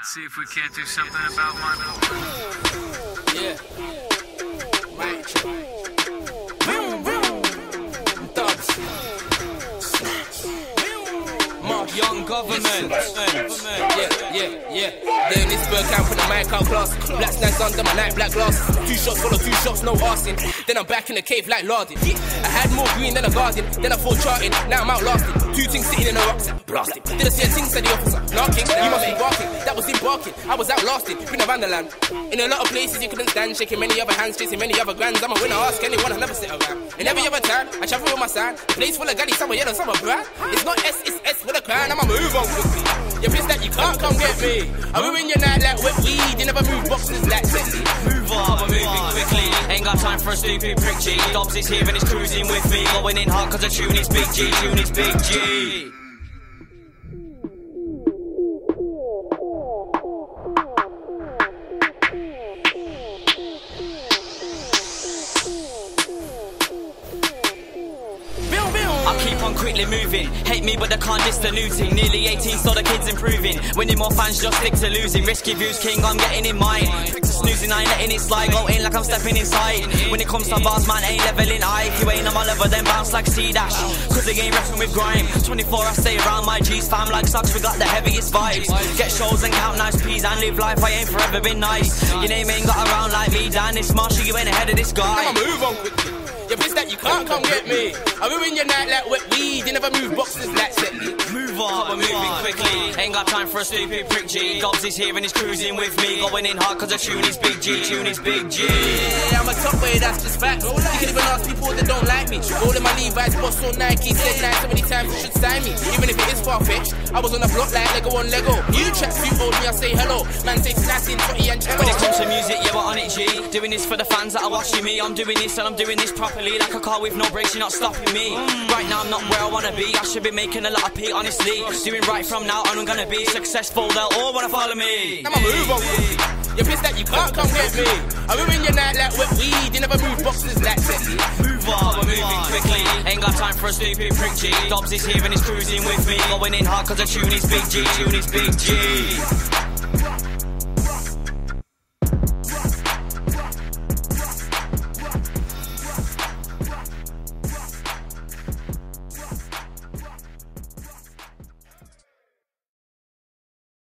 Let's see if we can't do something about my boy. Yeah. Right. Vroom, vroom. Thugs. Mark Young government. Yeah. Doing this bird camp with the mic out class. Black snacks under my night black glass. 2 shots follow 2 shots, no asking. Then I'm back in the cave like larding. I had more green than a garden. Then I thought charting, now I'm outlasting. 2 things sitting in a rucksack, blasting. Didn't see a thing, said the officer. Knocking, you must be barking. That was embarking, I was outlasting. Been around the land. In a lot of places you couldn't stand. Shaking many other hands, chasing many other grands. I'm a winner, ask anyone, I never sit around. And every other time, I travel with my sign. The place full of gaddies, some are yellow, some are brown. It's not S, it's S with a crown. I'ma move on quickly. You're pissed that you can't come get me. I ruin your night like wet weed. You never move boxes like sexy. Move on, we're moving quickly. Ain't got time for a stupid prick G. Dobbs is here and he's cruising with me. Going in hard cause the tune is Big G. Tune is Big G. I keep on quickly moving. Hate me but they can't diss the looting. Nearly 18 so the kids improving. Winning more fans just stick to losing. Risky views king I'm getting in mine. Quick to snoozing I ain't letting it slide. Go in like I'm stepping inside. When it comes to bars man ain't leveling high. If you ain't on my level then bounce like C-Dash. Cause they ain't rapping with grime. 24 I stay around my G's. Fam like socks we got the heaviest vibes. Get shows and count nice peas and live life I ain't forever been nice. Your name ain't got around like me. Dan this Marshall you ain't ahead of this guy. I'ma move on quickly. You're pissed that you can't come get me. I ruin your night like wet weed. You never move boxes like sexy. Move on, we're moving quickly. Ain't got time for a stupid prick G. Dobbs is here and he's cruising with me. Going in hard cause the tune is Big G. Tune is Big G. Yeah, I'm a top way, that's just fact. You can even ask people that don't like me. Rolling my Levi's, boss on Nike. Said night so many times you should sign me. Even if it is far-fetched. I was on the block like Lego on Lego. You chat, you old me, I say hello. Man say snatching, Totty and Cello. When it comes to music, yeah, we're on it, G. Doing this for the fans that are watching me. I'm doing this and I'm doing this properly. Like a car with no brakes, you're not stopping me. Right now I'm not where I wanna be. I should be making a lot of pee, honestly. Doing right from now on I'm gonna be successful. They'll all wanna follow me. I'ma move on quickly. You're pissed that you can't come get me. I ruin your night like wet weed. You never move boxes like sexy. Move on, we're moving quickly. Ain't got time for a stupid prick G. Dobbs is here and he's cruising with me. Going in hard cause the tune is Big G. Tune is Big G.